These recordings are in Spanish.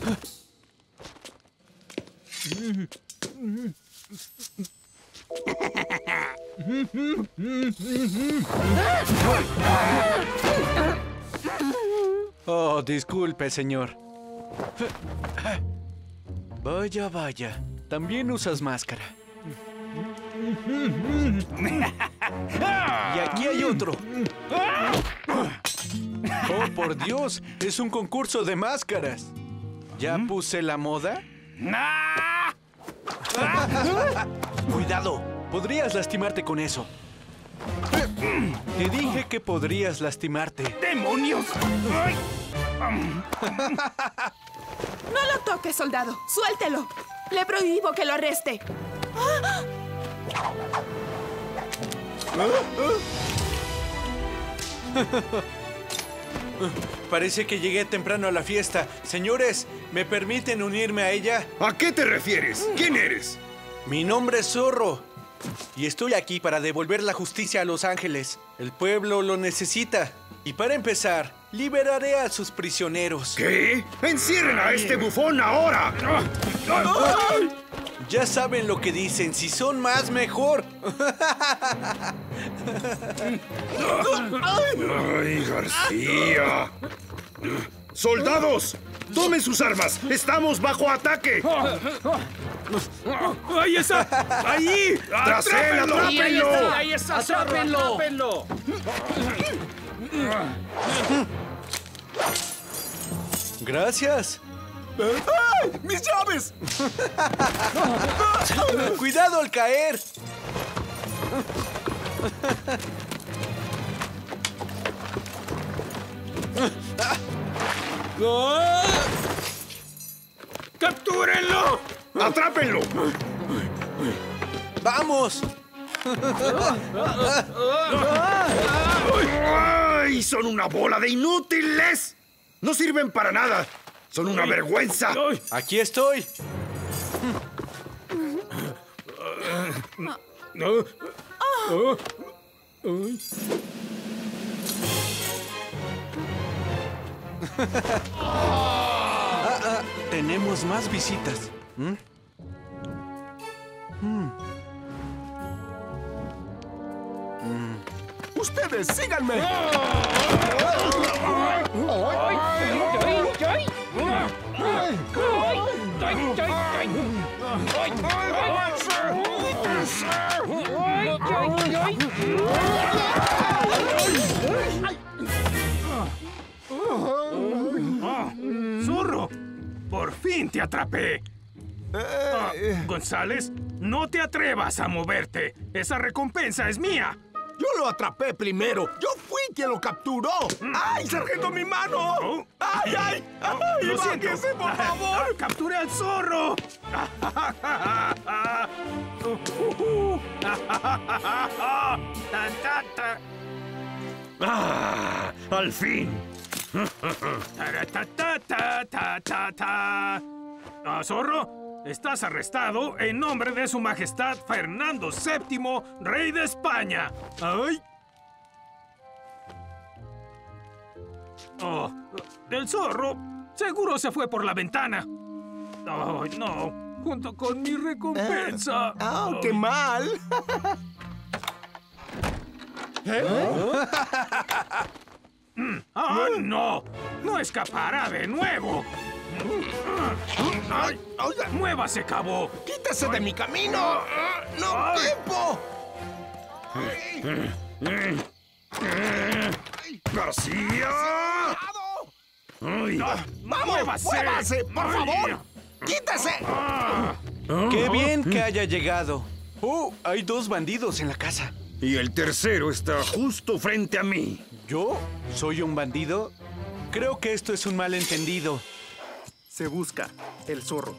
Oh, disculpe, señor. Vaya, vaya. También usas máscara. Y aquí hay otro. Oh, por Dios. Es un concurso de máscaras. ¿Ya puse la moda? Cuidado. Podrías lastimarte con eso. Te dije que podrías lastimarte. ¡Demonios! No lo toques, soldado. Suéltelo. Le prohíbo que lo arreste. Parece que llegué temprano a la fiesta. Señores, ¿me permiten unirme a ella? ¿A qué te refieres? ¿Quién eres? Mi nombre es Zorro. Y estoy aquí para devolver la justicia a Los Ángeles. El pueblo lo necesita. Y para empezar, liberaré a sus prisioneros. ¿Qué? ¡Encierren a este bufón ahora! Ya saben lo que dicen. Si son más, mejor. ¡Ay, García! ¡Soldados! ¡Tomen sus armas! ¡Estamos bajo ataque! ¡Ahí está! ¡Ahí! ¡Tras él, atrápenlo! ¡Ahí está! ¡Atrápenlo! Gracias. ¡Ay! ¡Mis llaves! ¡Cuidado al caer! ¡Captúrenlo! ¡Atrápenlo! ¡Vamos! ¡Ay! ¡Son una bola de inútiles! ¡No sirven para nada! ¡Son una vergüenza! Aquí estoy. Tenemos más visitas. ¡Ustedes, síganme! ¡Zorro! ¡Por fin te atrapé! González, no te atrevas a moverte. Esa recompensa es mía. ¡Yo lo atrapé primero! ¡Yo fui quien lo capturó! ¡Ay, sargento, mi mano! ¡Ay, ay! ¡Ay, Lo siento. bájese, por favor! ¡Capturé al zorro! ¡Ah! ¡Al fin! Zorro, estás arrestado en nombre de Su Majestad Fernando VII, Rey de España. ¡Ay! Oh, el zorro seguro se fue por la ventana. ¡Ay, no! Junto con mi recompensa. ¡Qué mal! ¡Ah, no! ¡No escapará de nuevo! ¡Ay, oiga! ¡Muévase, cabo! ¡Quítese de mi camino! ¡No quepo! ¡García! ¡Ay! ¡Vamos! ¡Muévase! ¡Muévase, por Ay. favor! ¡Quítese! ¡Qué bien que haya llegado! ¡Oh! Hay dos bandidos en la casa. Y el tercero está justo frente a mí. ¿Yo? ¿Soy un bandido? Creo que esto es un malentendido. Se busca el zorro.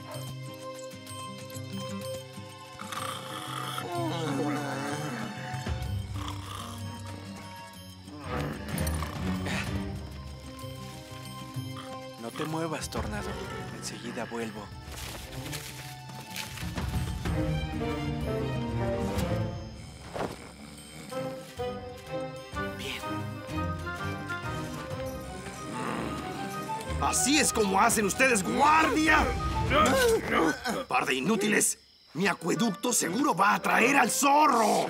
No te muevas, Tornado. Enseguida vuelvo. Bien. ¿Así es como hacen ustedes guardia? ¡Par de inútiles! Mi acueducto seguro va a atraer al zorro.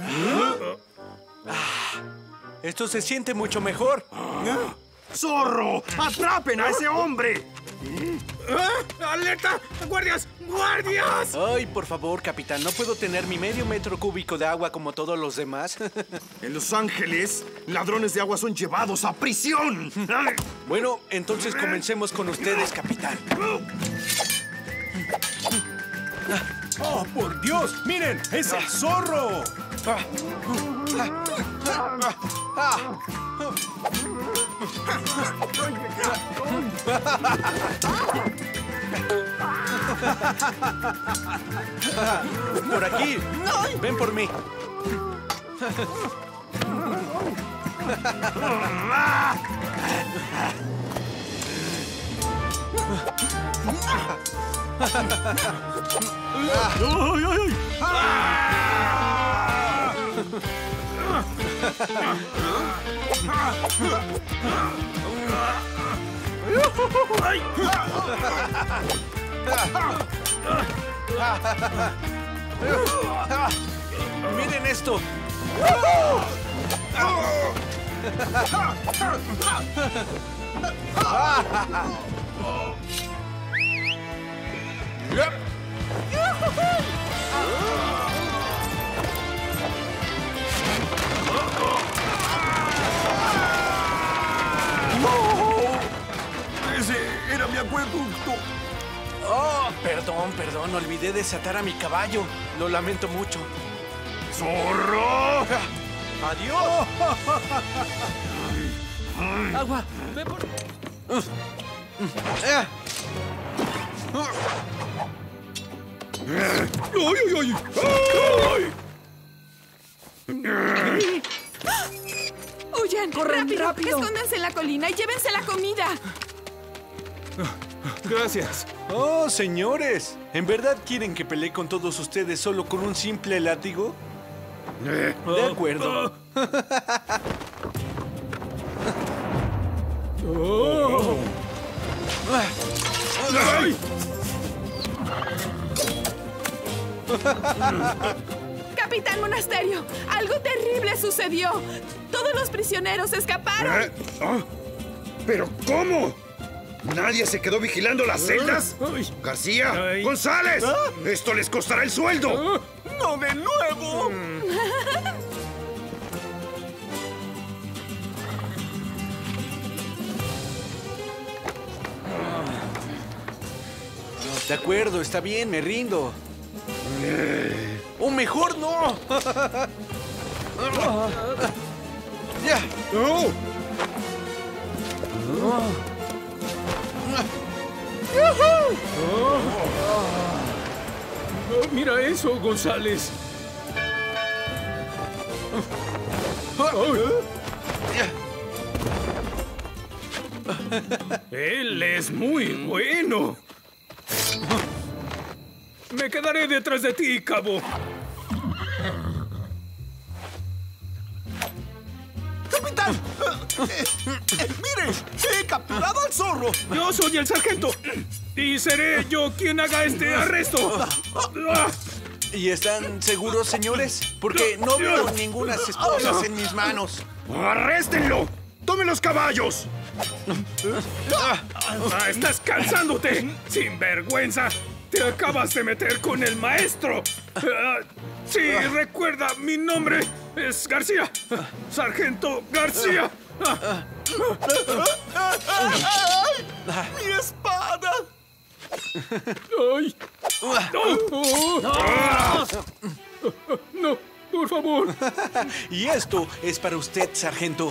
Esto se siente mucho mejor. ¡Zorro! ¡Atrapen a ese hombre! ¡Alerta! ¡Guardias! ¡Guardias! Ay, por favor, capitán, ¿no puedo tener mi medio metro cúbico de agua como todos los demás? En Los Ángeles, ladrones de agua son llevados a prisión. Bueno, entonces comencemos con ustedes, capitán. ¡Oh, por Dios! ¡Miren! ¡Es el zorro! Por aquí. Ven por mí. Miren esto. ¡Ese era mi acueducto! Oh, perdón, olvidé desatar a mi caballo. Lo lamento mucho. ¡Zorro! ¡Adiós! Agua, ve por... ¡Ay, ay, ay! ¡Huyan! ¡Corran, rápido! ¡Escóndanse en la colina y llévense la comida! Gracias. Oh, señores. ¿En verdad quieren que pelee con todos ustedes solo con un simple látigo? De acuerdo. ¡Ay! ¡Capitán Monasterio! ¡Algo terrible sucedió! ¡Todos los prisioneros escaparon! ¿Pero cómo? ¿Nadie se quedó vigilando las celdas? Ay. ¡García! Ay. ¡González! ¡Esto les costará el sueldo! ¡No de nuevo! De acuerdo, está bien, me rindo. ¡O mejor no! ¡Ya! ¡No! Mira eso, González. Él es muy bueno. Me quedaré detrás de ti, cabo. ¡Capitán! ¡Mire! ¡He capturado al zorro! Yo soy el sargento. Y seré yo quien haga este arresto. ¿Y están seguros, señores? Porque no veo ningunas esposas en mis manos. ¡Arréstenlo! ¡Tomen los caballos! ¡Estás cansándote! ¡Sin vergüenza! ¡Te acabas de meter con el maestro! Sí, recuerda, mi nombre es García. Sargento García. ¡Mi espada! ¡Ay! ¡No! ¡Por favor! Y esto es para usted, sargento.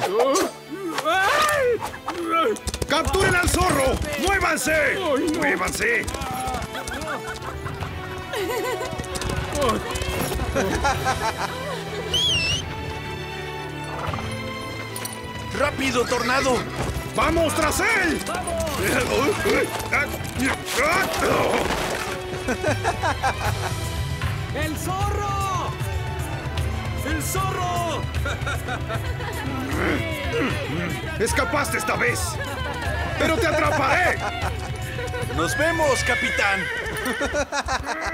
¡Capturen al zorro! ¡Muévanse! Ay, no. ¡Muévanse! ¡Rápido, tornado! ¡Vamos tras él! ¡El zorro! ¡El zorro! ¡Escapaste esta vez! ¡Pero te atraparé! ¡Nos vemos, capitán!